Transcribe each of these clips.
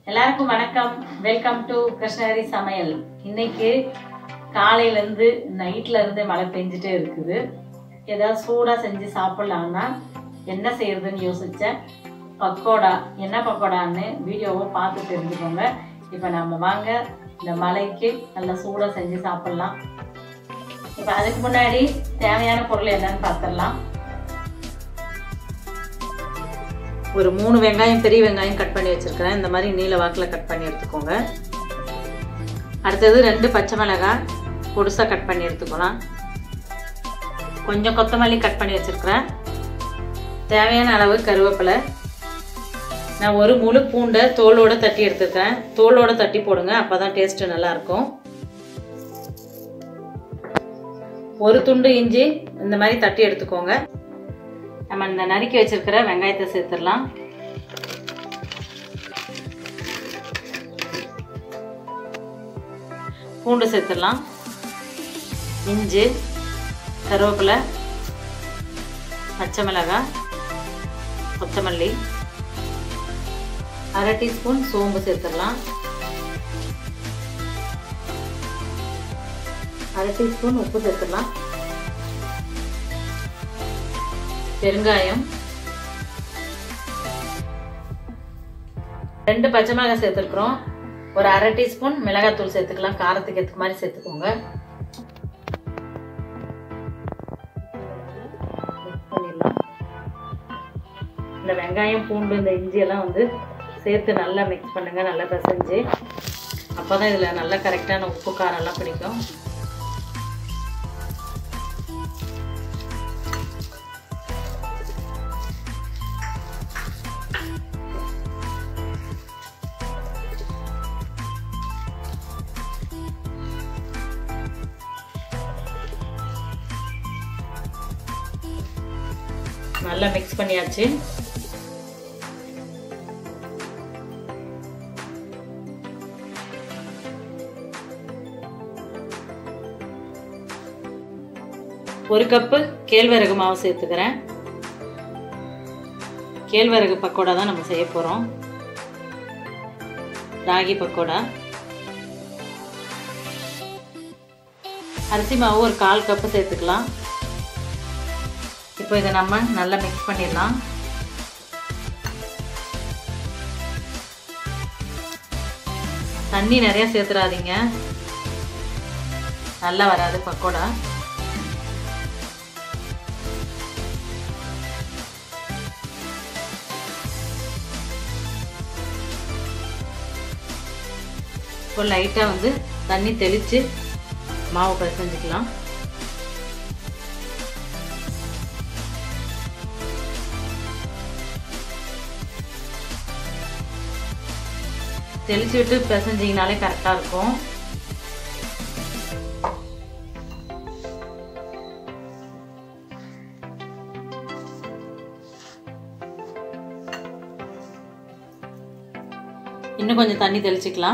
எல்லாருக்கும் வணக்கம். Welcome to Krishnagiri சமையல். இன்னைக்கு காலையிலேருந்து நைட்ல இருந்து மழை பெஞ்சிட்டே இருக்குது. ஏதாவது சூடாக செஞ்சு சாப்பிட்லான்னா என்ன செய்யறதுன்னு யோசித்தேன். பக்கோடா, என்ன பக்கோடான்னு வீடியோவை பார்த்து தெரிஞ்சுக்கோங்க. இப்போ நம்ம வாங்க இந்த மழைக்கு நல்லா சூடாக செஞ்சு சாப்பிட்லாம். இப்போ அதுக்கு முன்னாடி தேவையான பொருள் என்னன்னு பார்த்துடலாம். ஒரு 3 வெங்காயம், பெரிய வெங்காயம் கட் பண்ணி வச்சுருக்கிறேன். இந்த மாதிரி நீல வாக்கில் கட் பண்ணி எடுத்துக்கோங்க. அடுத்தது 2 பச்சை மிளகாய் பொடுசாக கட் பண்ணி எடுத்துக்கலாம். கொஞ்சம் கொத்தமல்லி கட் பண்ணி வச்சுருக்கிறேன். தேவையான அளவு கருவேப்பிலை. நான் ஒரு முழு பூண்டை தோலோடு தட்டி எடுத்துருக்கேன். தோலோடு தட்டி போடுங்க, அப்போ தான் டேஸ்ட்டு நல்லாயிருக்கும். ஒரு துண்டு இஞ்சி இந்த மாதிரி தட்டி எடுத்துக்கோங்க. நம்ம இந்த நறுக்கி வச்சிருக்கிற வெங்காயத்தை சேர்த்துடலாம். பூண்டு சேர்த்துடலாம். இஞ்சி, கருவேப்பிலை, பச்சை மிளகாய், கொத்தமல்லி, 1/2 டீஸ்பூன் சோம்பு சேர்த்துடலாம். 1/2 டீஸ்பூன் உப்பு சேர்த்துடலாம். பெருங்காயம், 2 பச்சை மிளகாய் சேர்த்துருக்குறோம். ஒரு 1/2 டீஸ்பூன் மிளகாத்தூள் சேர்த்துக்கலாம். காரத்துக்கு ஏற்ற மாதிரி சேர்த்துக்கோங்க. இந்த வெங்காயம், பூண்டு, இந்த இஞ்சி எல்லாம் சேர்த்து நல்லா மிக்ஸ் பண்ணுங்க. நல்லா பிசைஞ்சு, அப்போதான் இதில் நல்லா கரெக்டான உப்பு காரம் எல்லாம் பிடிக்கும். நல்லா மிக்ஸ் பண்ணியாச்சு. ஒரு கப்பு கேழ்வரகு மாவு சேர்த்துக்கிறேன். கேழ்வரகு பக்கோடா தான் நம்ம செய்ய போறோம். ராகி பக்கோடா. அரிசி மாவு ஒரு 1/4 கப்பு சேர்த்துக்கலாம். இப்போ இதை நம்ம நல்லா மிக்ஸ் பண்ணிடலாம். தண்ணி நிறைய சேர்த்துடாதீங்க, நல்லா வராது பக்கோடா. இப்போ லைட்டாக தண்ணி தெளித்து மாவு பிசைஞ்சுக்கலாம். தெளிச்சு விட்டு பிசைஞ்சிங்கனாலே கரெக்டாக இருக்கும். இன்னும் கொஞ்சம் தண்ணி தெளிச்சுக்கலாம்.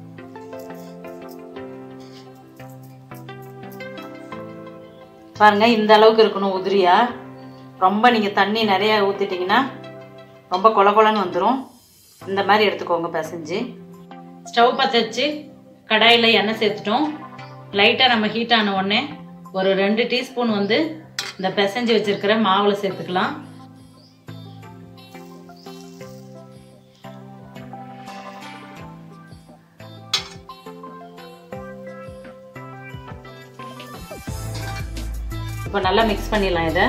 பாருங்க, இந்த அளவுக்கு இருக்கணும் உதிரியா. ரொம்ப நீங்கள் தண்ணி நிறைய ஊற்றிட்டிங்கன்னா ரொம்ப கொல கொலன்னு வந்துடும். இந்த மாதிரி எடுத்துக்கோங்க பிசைஞ்சு. ஸ்டவ் பற்ற வச்சு கடாயில் எண்ணெய் சேர்த்துட்டோம். லைட்டாக நம்ம ஹீட் ஆன உடனே ஒரு 2 டீஸ்பூன் இந்த பிசைஞ்சு வச்சுருக்கிற மாவில் சேர்த்துக்கலாம். இப்போ நல்லா மிக்ஸ் பண்ணிடலாம். இதை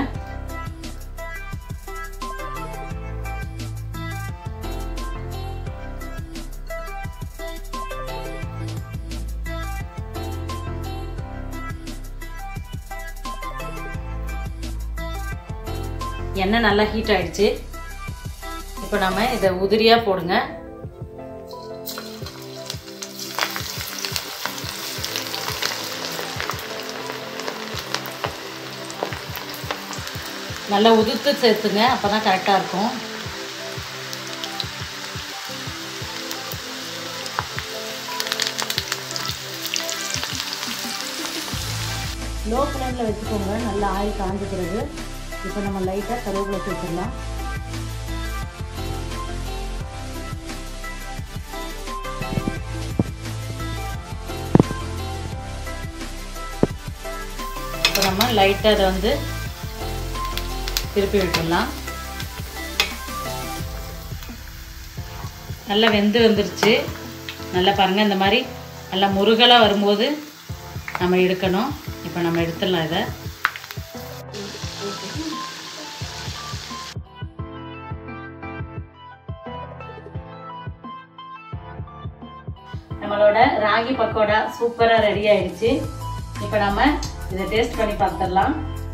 எண்ணெய் நல்லா ஹீட் ஆயிடுச்சு. இப்போ நம்ம இதை உதிரியாக போடுங்க. நல்லா உதிர்த்து சேர்த்துங்க, அப்போ தான் கரெக்டாக இருக்கும். லோ ஃப்ளேமில் வச்சுக்கோங்க. நல்லா ஆயில் காஞ்சிக்கிறது. இப்போ நம்ம லைட்டாக கருவேப்பிலை சேர்த்துடலாம். நம்ம லைட்டாக அதை வந்து திருப்பி விட்டுடலாம். நல்லா வெந்து வந்துருச்சு. நல்லா பாருங்கள், இந்த மாதிரி நல்லா முருகலாக வரும்போது நம்ம எடுக்கணும். இப்போ நம்ம எடுத்துடலாம் இதை. நம்மளோட ராகி பக்கோடா சூப்பராக ரெடி ஆயிடுச்சு. இப்போ நம்ம இதை டேஸ்ட் பண்ணி பார்த்துடலாம்.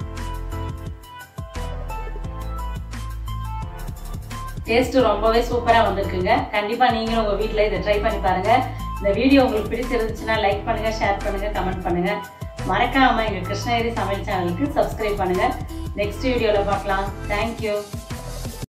டேஸ்ட்டு ரொம்பவே சூப்பராக வந்திருக்குங்க. கண்டிப்பாக நீங்களும் உங்கள் வீட்டில் இதை ட்ரை பண்ணி பாருங்கள். இந்த வீடியோ உங்களுக்கு பிடிச்சிருந்துச்சுன்னா லைக் பண்ணுங்கள், ஷேர் பண்ணுங்கள், கமெண்ட் பண்ணுங்கள். மறக்காமல் எங்கள் கிருஷ்ணகிரி சமையல் சேனலுக்கு சப்ஸ்கிரைப் பண்ணுங்கள். நெக்ஸ்ட் வீடியோவில் பார்க்கலாம். தேங்க்யூ.